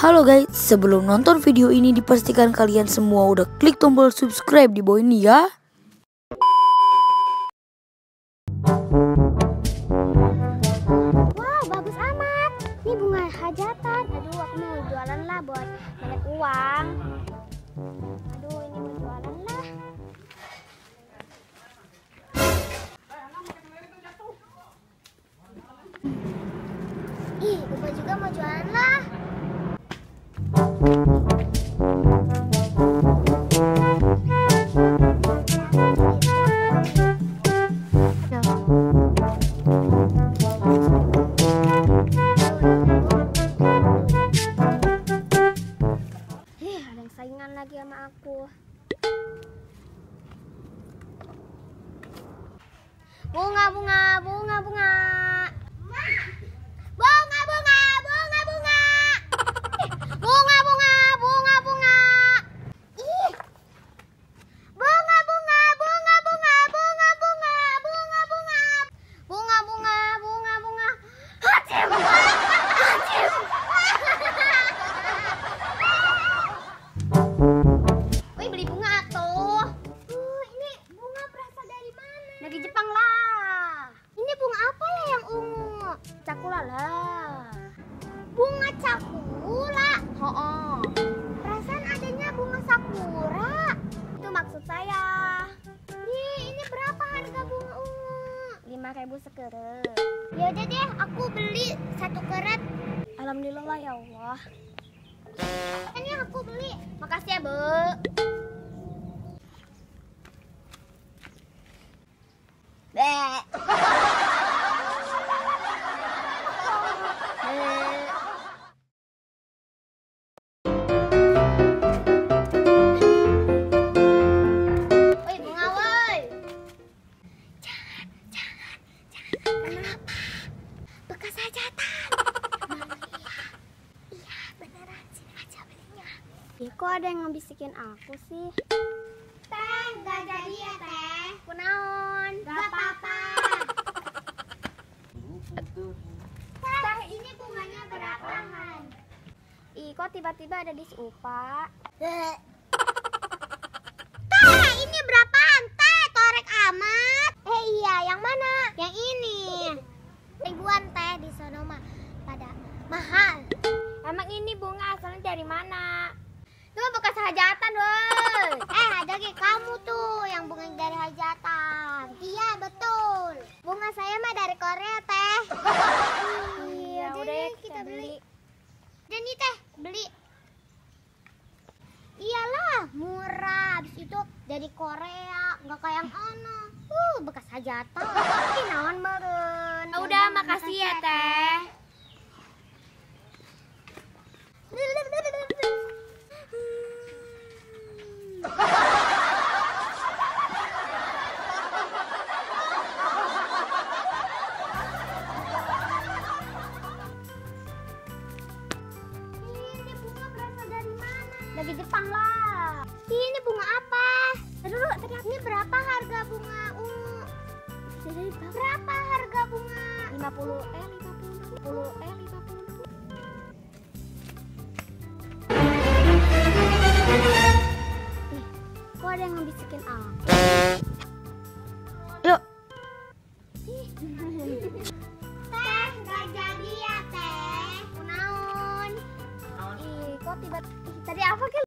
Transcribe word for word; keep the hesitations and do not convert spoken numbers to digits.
Halo guys, sebelum nonton video ini dipastikan kalian semua udah klik tombol subscribe di bawah ini ya. Wow, bagus amat. Ini bunga hajatan. Aduh, aku mau jualan lah buat banyak uang. Aduh, ini mau jualan lah. Ih, Uba juga mau jualan lah. Ih, ada yang saingan lagi sama aku. Bunga, bunga, bunga, bunga. Bunga, bunga, bunga, bunga. Bunga, bunga, bunga, bunga. Ih. Bunga, bunga, bunga, bunga, bunga, bunga, bunga, bunga. Bunga, bunga, bunga, bunga. Hacim. Hacim. Wih, beli bunga tuh. Uh, ini bunga berasal dari mana? Dari Jepang lah. Ini bunga apa ya yang ungu? Cakula lah. Bunga cakula. Oh, perasaan adanya bunga sakura. Itu maksud saya. Nih, ini berapa harga bunga ungu? lima ribu sekeret. Ya udah deh, aku beli satu keret. Alhamdulillah ya Allah. Ini aku beli. Makasih ya, Bu. Bleh. Woi, bunga woi. Jangan, jangan, jangan. Kenapa? Bekas hajatan. Iya, iya beneran. Sini aja belinya. Ya, kok ada yang ngebisikin aku sih? Teh, gak jadi ya teh. Kunaon? Gak apa-apa. Teh, ini bunganya berapaan? Ih, kok tiba-tiba ada di si Upa? Teh, ini berapaan? Teh, torek amat. Eh iya, yang mana? Yang ini. Ribuan teh di sono mah pada mahal. Emang ini bunga asalnya dari mana? Itu bekas hajatan, woi. Eh, ada kayak kamu tuh yang bunga dari hajatan. Iya, betul. Bunga saya mah dari Korea, teh. Iya, udah ya kita beli. Dan nih teh, beli. Iyalah, murah. Habis itu dari Korea, nggak kayak yang ono. Uh, bekas hajatan. Ini naon meren. Udah, makasih ya, teh. Ini bunga berasal dari mana? Dari Jepang lah. Ini bunga apa? Dulu, ternyata ini berapa harga bunga ungu? Berapa harga bunga? lima puluh eh lima puluh eh lima puluh. Ih, kok ada yang ngebisikin aku? Yuk. Teh, gak jadi ya teh. Kunaon? Ih, kok tiba-tiba tadi apa kan?